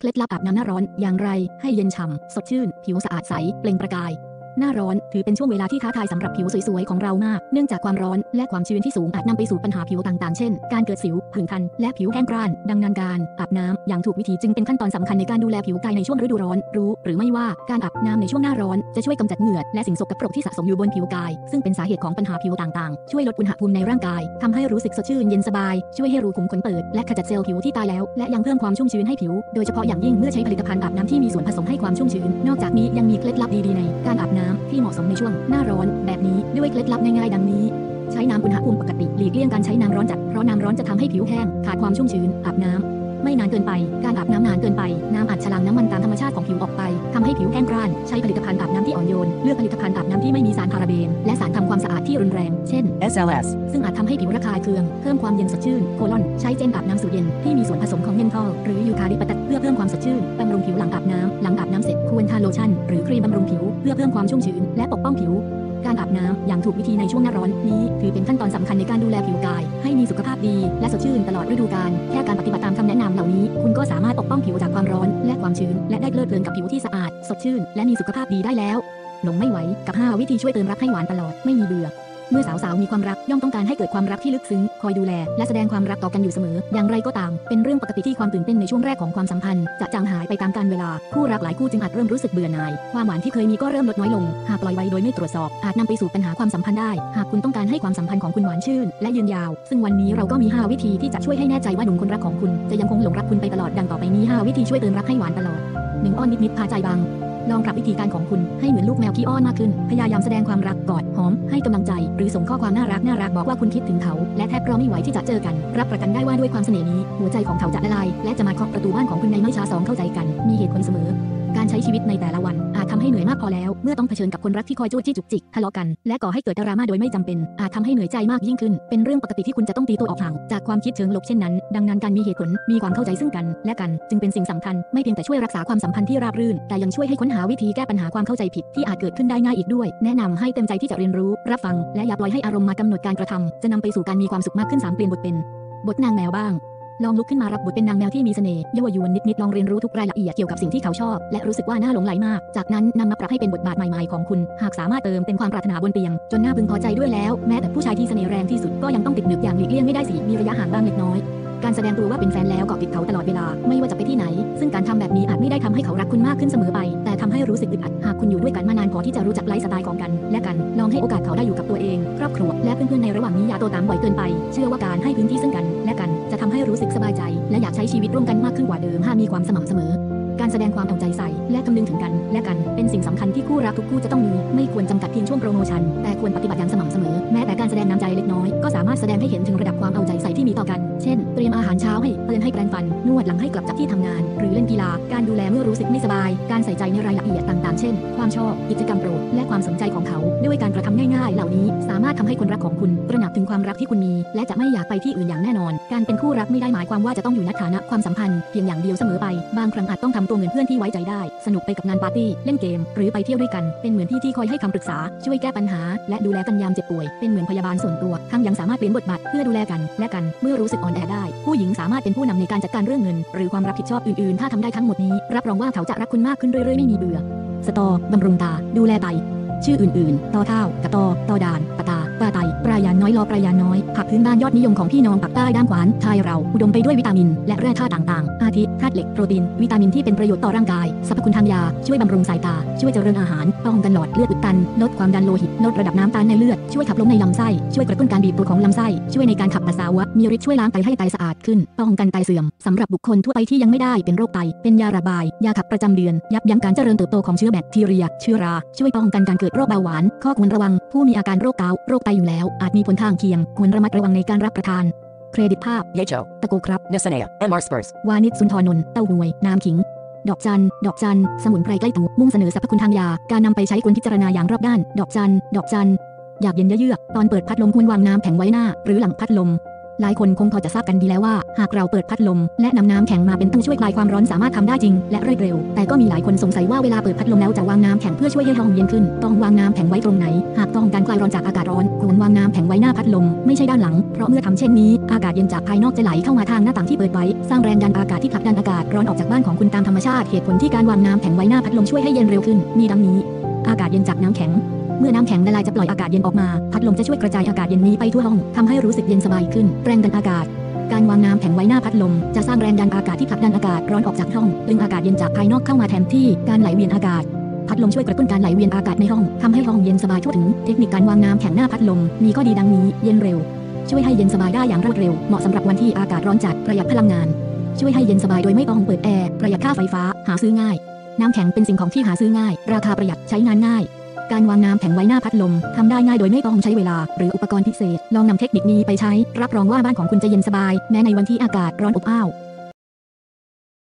เคล็ดลับอาบน้ำหน้าร้อนอย่างไรให้เย็นฉ่ำสดชื่นผิวสะอาดใสเปล่งประกายหน้าร้อนถือเป็นช่วงเวลาที่ท้าทายสำหรับผิวสวยๆของเรามากเนื่องจากความร้อนและความชื้นที่สูงอาจนำไปสู่ปัญหาผิวต่างๆเช่นการเกิดสิวผื่นคันและผิวแห้งกร้านดังนั้นการอาบน้ำอย่างถูกวิธีจึงเป็นขั้นตอนสำคัญในการดูแลผิวกายในช่วงฤดูร้อนรู้หรือไม่ว่าการอาบน้ำในช่วงหน้าร้อนจะช่วยกำจัดเหงื่อและสิ่งสกปรกที่สะสมอยู่บนผิวกายซึ่งเป็นสาเหตุของปัญหาผิวต่างๆช่วยลดอุณหภูมิในร่างกายทำให้รู้สึกสดชื่นเย็นสบายช่วยให้รูขุมขนเปิดและขจัดเซลล์ผิวที่ตายแล้วและยังเพิ่มความชุ่มชื้นให้ผิวโดยเฉพาะอย่างยิ่งเมื่อใช้ผลิตภัณฑ์อาบน้ำที่มีส่วนผสมให้ความชุ่มชื้นนอกจากนี้ยังมีเคล็ดลับดีๆในการอาบน้ำที่เหมาะสมในช่วงหน้าร้อนแบบนี้ด้วยเคล็ดลับง่ายๆดังนี้ใช้น้ำอุณหภูมิปกติหลีกเลี่ยงการใช้น้ำร้อนจัดเพราะน้ำร้อนจะทำให้ผิวแห้งขาดความชุ่มชื้นอาบน้ำไม่นานเกินไปการอาบน้ำนานเกินไปน้ำอาจชะล้างน้ำมันตามธรรมชาติของผิวออกไปทำให้ผิวแห้งกร้านใช้ผลิตภัณฑ์อาบน้ำที่อ่อนโยนเลือกผลิตภัณฑ์อาบน้ำที่ไม่มีสารพาราเบนและสารทำความสะอาดที่รุนแรงเช่น SLS ซึ่งอาจทำให้ผิวระคายเคืองเพิ่มความเย็นสดชื่นโคลอนใช้เจลอาบน้ำสูตรเย็นที่มีส่วนผสมของเมนทอลหรือยูคาลิปตัสเพื่อเพิ่มความสดชื่นบำรุงผิวหลังอาบน้ำเสร็จควรทาโลชั่นหรือครีมบำรุงผิวเพื่อเพิ่มความชุ่มชื้นและปกป้องผิวการอาบน้ำอย่างถูกวิธีในช่วงหน้าร้อนนี้ถือเป็นขั้นตอนสำคัญในการดูแลผิวกายให้มีสุขภาพดีและสดชื่นตลอดฤดูกาลแค่การปฏิบัติตามคำแนะนำเหล่านี้คุณก็สามารถปกป้องผิวจากความร้อนและความชื้นและได้เพลิดเพลินกับผิวที่สะอาดสดชื่นและมีสุขภาพดีได้แล้วหลงไม่ไหวกับ5วิธีช่วยเติมรักให้หวานตลอดไม่มีเบื่อเมื่อสาวๆมีความรักย่อมต้องการให้เกิดความรักที่ลึกซึ้งคอยดูแลและแสดงความรักต่อกันอยู่เสมออย่างไรก็ตามเป็นเรื่องปกติที่ความตื่นเต้นในช่วงแรกของความสัมพันธ์จะจางหายไปตามกาลเวลาคู่รักหลายคู่จึงอาจเริ่มรู้สึกเบื่อหน่ายความหวานที่เคยมีก็เริ่มลดน้อยลงหากปล่อยไว้โดยไม่ตรวจสอบอาจนำไปสู่ปัญหาความสัมพันธ์ได้หากคุณต้องการให้ความสัมพันธ์ของคุณหวานชื่นและยืนยาวซึ่งวันนี้เราก็มี5วิธีที่จะช่วยให้แน่ใจว่าหนุ่มคนรักของคุณจะยังคงหลงรักคุณไปตลอดดังต่อไปนี้5วิธีช่วยเติมรักให้หวานตลอด1อ้อนนิดๆพาใจบังลองปรับวิธีการของคุณให้เหมือนลูกแมวขี้อ้อนมากขึ้นพยายามแสดงความรักกอดหอมให้กำลังใจหรือส่งข้อความน่ารักบอกว่าคุณคิดถึงเขาและแทบรอไม่ไหวที่จะเจอกันรับประกันได้ว่าด้วยความเสน่ห์นี้หัวใจของเขาจะละลายและจะมาเคาะประตูบ้านของคุณในไม่ช้า2เข้าใจกันมีเหตุผลเสมอการใช้ชีวิตในแต่ละวันอาจทำให้เหนื่อยมากพอแล้วเมื่อต้องเผชิญกับคนรักที่คอยจู้จี้จุกจิกทะเลาะกันและก่อให้เกิดดราม่าโดยไม่จำเป็นอาจทำให้เหนื่อยใจมากยิ่งขึ้นเป็นเรื่องปกติที่คุณจะต้องตีตัวออกห่างจากความคิดเชิงลบเช่นนั้นดังนั้นการมีเหตุผลมีความเข้าใจซึ่งกันและกันจึงเป็นสิ่งสำคัญไม่เพียงแต่ช่วยรักษาความสัมพันธ์ที่ราบรื่นแต่ยังช่วยให้ค้นหาวิธีแก้ปัญหาความเข้าใจผิดที่อาจเกิดขึ้นได้ง่ายอีกด้วยแนะนำให้เต็มใจที่จะเรียนรู้รับฟังและอย่าปล่อยให้อารมณ์มากำหนดการกระทำจะนำไปสู่การมีความสุขมากขึ้น3เปลี่ยนบทเป็นบทนางแมวบ้างลองลุกขึ้นมารับบทเป็นนางแมวที่มีเสน่ห์ยั่วยวนนิดๆลองเรียนรู้ทุกรายละเอียดเกี่ยวกับสิ่งที่เขาชอบและรู้สึกว่าน่าหลงใหลมากจากนั้นนำมาปรับให้เป็นบทบาทใหม่ๆของคุณหากสามารถเติมเป็นความปรารถนาบนเตียงจนน่าพึงพอใจด้วยแล้วแม้แต่ผู้ชายที่เสน่ห์แรงที่สุดก็ยังต้องติดหนึบอย่างหลีกเลี่ยงไม่ได้สิมีระยะห่างบ้างเล็กน้อยการแสดงตัวว่าเป็นแฟนแล้วเกาะติดเขาตลอดเวลาไม่ว่าจะไปที่ไหนซึ่งการทำแบบนี้อาจไม่ได้ทำให้เขารักคุณมากขึ้นเสมอไปแต่ทำให้รู้สึกอึดอัดหากคุณอยู่ด้วยกันมานานพอที่จะรู้จักไลฟ์สไตล์ของกันและกันลองให้โอกาสเขาได้อยู่กับตัวเองครอบครัวและเพื่อนๆในระหว่างนี้อย่าโตตามบ่อยเกินไปเชื่อว่าการให้พื้นที่ซึ่งกันและกันจะทำให้รู้สึกสบายใจและอยากใช้ชีวิตร่วมกันมากขึ้นกว่าเดิมหากมีความสม่ำเสมอการแสดงความเอาใจใส่และคำนึงถึงกันและกันเป็นสิ่งสำคัญที่คู่รักทุกคู่จะต้องมีไม่ควรจำกัดเพียงช่วงโปรโมชั่นแต่ควรปฏิบัติอย่างสม่ำเสมอแม้แต่การแสดงน้ำใจเล็กน้อยก็สามารถแสดงให้เห็นถึงระดับความเอาใจใส่ที่มีต่อกันเช่นเตรียมอาหารเช้าให้เตือนให้แปรงฟันนวดหลังให้กลับจากที่ทำงานหรือเล่นกีฬาการดูแลเมื่อรู้สึกไม่สบายการใส่ใจในรายละเอียดต่างๆเช่นความชอบกิจกรรมโปรดและความสนใจของเขาด้วยการกระทำง่ายๆเหล่านี้สามารถทำให้คนรักของคุณตระหนักถึงความรักที่คุณมีและจะไม่อยากไปที่อื่นอย่างแน่นอนการเป็นคู่รักไม่ได้หมายความว่าจะต้องอยู่ในฐานะความสัมพันธ์เพียงอย่างเดียวเสมอไปบางครั้งอาจต้องทำตัวเหมือนเพื่อนที่ไว้ใจได้สนุกไปกับงานปาร์ตี้เล่นเกมหรือไปเที่ยวด้วยกันเป็นเหมือนพี่ที่คอยให้คำปรึกษาช่วยแก้ปัญหาและดูแลกันยามเจ็บป่วยเป็นเหมือนพยาบาลส่วนตัวทั้งยังสามารถเปลี่ยนบทบาทเพื่อดูแลกันและกันเมื่อรู้สึกอ่อนแอได้ผู้หญิงสามารถเป็นผู้นำในการจัดการเรื่องเงินหรือความรับผิดชอบอื่นๆถ้าทำได้ทั้งหมดนี้รับรองว่าเขาจะรักคุณมากขึ้นเรื่อยๆไม่มีเบื่อสตอบำรุงตาดูแลไตชื่ออื่นๆตอเท่ากระตอด่านปะตาปลาไตปลายานน้อยลอปลายานน้อยผักพื้นบ้านยอดนิยมของพี่น้องปากใต้ด้านขวานไทยเราอุดมไปด้วยวิตามินและแร่ธาตุต่างๆอาทิธาตุเหล็กโปรตีนวิตามินที่เป็นประโยชน์ต่อร่างกายสรรพคุณทางยาช่วยบำรุงสายตาช่วยเจริญอาหารป้องกันหลอดเลือดอุดตันลดความดันโลหิตลดระดับน้ำตาลในเลือดช่วยขับลมในลำไส้ช่วยกระตุ้นการบีบตัวของลำไส้ช่วยในการขับปัสสาวะมีฤทธิ์ช่วยล้างไตให้ไตสะอาดขึ้นป้องกันไตเสื่อมสำหรับบุคคลทั่วไปที่ยังไม่ได้เป็นโรคไตเป็นยาระบายยาขับประจำเดือนยับยั้งการเจริญเติบโตของเชื้อแบคทีเรียเชื้อราช่วยป้องกันการเกิดโรคเบาหวานข้อควรระวังผู้มีอาการโรคเกาต์โรคไตอยู่แล้วอาจมีผลข้างเคียงควรระมัดระวังในการรับประทานเครดิตภาพ Yecho ตะโกครับ Nasanea MR Spurs วานิชสุนทรนนท์เต้าหวยน้ำขิงดอกจันสมุนไพรใกล้ตัวมุ่งเสนอสรรพคุณทางยาการนำไปใช้ควรพิจารณาอย่างรอบด้านดอกจันอยากเย็นเยือกตอนเปิดพัดลมควรวางน้ำแข็งไว้หน้าหรือหลังพัดลมหลายคนคงพอจะทราบกันดีแล้วว่าหากเราเปิดพัดลมและนำน้ำแข็งมาเป็นตู้ช่วยคลายความร้อนสามารถทำได้จริงและรวดเร็วแต่ก็มีหลายคนสงสัยว่าเวลาเปิดพัดลมแล้วจะวางน้ำแข็งเพื่อช่วยให้ห้องเย็นขึ้นต้องวางน้ำแข็งไว้ตรงไหนหากต้องการคลายร้อนจากอากาศร้อนควรวางน้ำแข็งไว้หน้าพัดลมไม่ใช่ด้านหลังเพราะเมื่อทำเช่นนี้อากาศเย็นจากภายนอกจะไหลเข้ามาทางหน้าต่างที่เปิดไว้สสร้างแรงดันอากาศที่ผลักดันอากาศร้อนออกจากบ้านของคุณตามธรรมชาติเหตุผลที่การวางน้ำแข็งไว้หน้าพัดลมช่วยให้เย็นเร็วขึ้นมีดังนี้อากาศเย็นจากน้ำแข็งเมื่อน้ำแข็งละลายจะปล่อยอากาศเย็นออกมาพัดลมจะช่วยกระจายอากาศเย็นนี้ไปทั่วห้องทำให้รู้สึกเย็นสบายขึ้นแรงดันอากาศการวางน้ำแข็งไว้หน้าพัดลมจะสร้างแรงดันอากาศที่ผลักดันอากาศร้อนออกจากห้องดึงอากาศเย็นจากภายนอกเข้ามาแทนที่การไหลเวียนอากาศพัดลมช่วยกระตุ้นการไหลเวียนอากาศในห้องทำให้ห้องเย็นสบายทั่วถึงเทคนิคการวางน้ำแข็งหน้าพัดลมมีข้อดีดังนี้เย็นเร็วช่วยให้เย็นสบายได้อย่างรวดเร็วเหมาะสำหรับวันที่อากาศร้อนจัดประหยัดพลังงานช่วยให้เย็นสบายโดยไม่ต้องเปิดแอร์ประหยัดค่าไฟฟ้าหาซื้อง่ายน้ำแข็งเป็นสิ่งของที่หาซื้อง่ายราคาประหยัดใช้งานง่ายการวางน้ำแข็งไว้หน้าพัดลมทำได้ง่ายโดยไม่ต้องใช้เวลาหรืออุปกรณ์พิเศษลองนำเทคนิคนี้ไปใช้รับรองว่าบ้านของคุณจะเย็นสบายแม้ในวันที่อากาศร้อนอบอ้าว